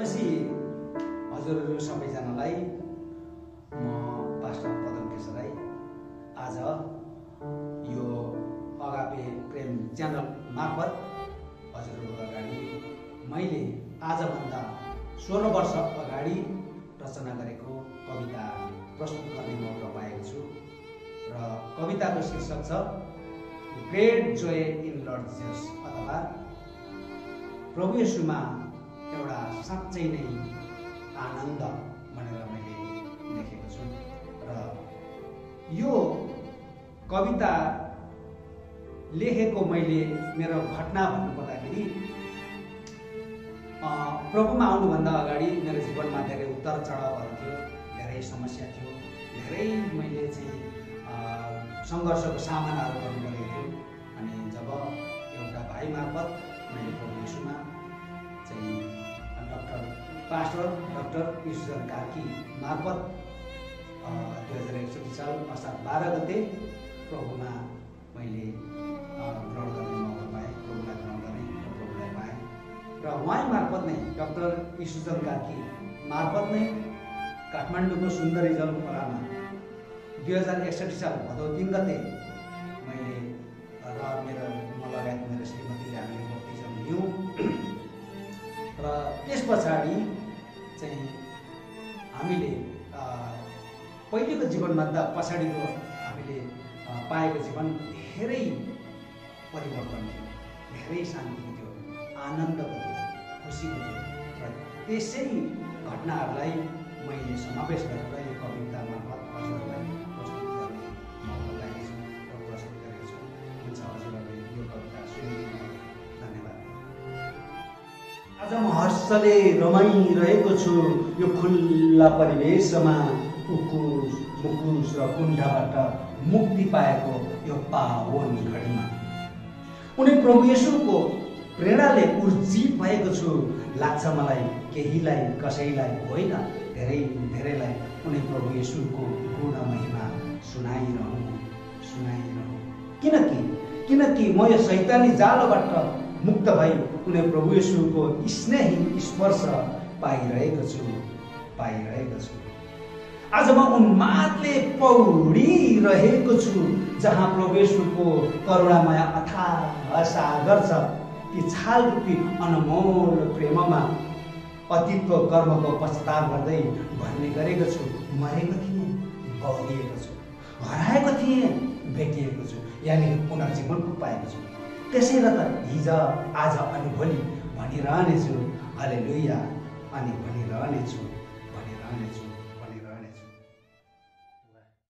भनेपछि हजुरहरू सबैजनालाई म पास्टर पदम केशराई आज यो अगापे प्रेम च्यानल मार्फत हजुरहरूको अगाडि मैले आजभन्दा 16 वर्ष अगाडि रचना गरेको कविता प्रस्तुत गर्ने मौका पाएको छु र कविताको शीर्षक छ great joy in Lord Jesus अथवा प्रभु येशूमा एउटा साँच्चै नै आनन्द भनेर मैले लेखेको छु र यो कविता लेखेको मैले मेरो घटना भन्नुपर्दाखेरि प्रभुमा आउनुभन्दा अगाडि मेरो जीवनमा धेरै उतार चढावहरू थियो, धेरै समस्या थियो, धेरै मैले चाहिँ सङ्घर्षको सामनाहरू गर्नुपरेको थियो। अनि जब एउटा भाइ मार्फत मैले प्रभु येशूमा चाहिँ डाक्टर ईश्वर कार्की मार्फत 2061 साल असार 12 गते प्रभुमा मैले ग्रहण गर्ने मौका पाएँ, प्रभुलाई ग्रहण गरेँ र प्रभुलाई पाएँ र उहाँ मार्फत नै डाक्टर ईश्वर कार्की मार्फत नै काठमाडौँको सुन्दरी जल खोलामा 2061 साल भदौ 3 गते मैले र म लगायत मेरो श्रीमतीले हामीले बप्तिजम लियौँ र त्यस पछाडि चाहिँ हामीले पहिलेको जीवनभन्दा पछाडिको हामीले पाएको जीवन धेरै परिवर्तन थियो, धेरै शान्ति थियो, आनन्दको थियो, खुसीको थियो र त्यसै घटनाहरूलाई मैले समावेश गरेर यो कविता मार्फत हजुरहरूलाई प्रस्तुत गर्ने मौका पाएको छु र प्रस्तुत गरेको छु। हुन्छ, हजुरहरूले यो कविता सुनिदिनु धन्यवाद। आज म हर्षले रमाइरहेको छु यो खुल्ला परिवेशमा, उकुस मुकुस र कुण्ठाबाट मुक्ति पाएको यो पावन घडीमा। उनी प्रभु येशूको प्रेरणाले उर्जित भएको छु। लाग्छ मलाई केहीलाई कसैलाई होइन, धेरै धेरैलाई उनी प्रभु येशूको गुण महिमा सुनाइरहँ। किनकि म यो शैतानी जालबाट मुक्त भई उनी प्रभु येशूको स्नेही स्पर्श पाइरहेको छु। आज म उन्मादले पौडिरहेको छु जहाँ प्रभु येशूको करुणामय अथाह सागर छ। ती छाल रूपी अनमोल प्रेममा अतीतको कर्मको पश्चाताप गर्दै भन्ने गरेको छु, मरेको थिएँ बौरिएको छु, हराएको थिएँ भेटिएको छु, यानि पुनर्जीवनको पाएको छु। त्यसैले त हिज आज अनि भोलि भनिरहनेछु, हालेलुया अनि भनिरहनेछु।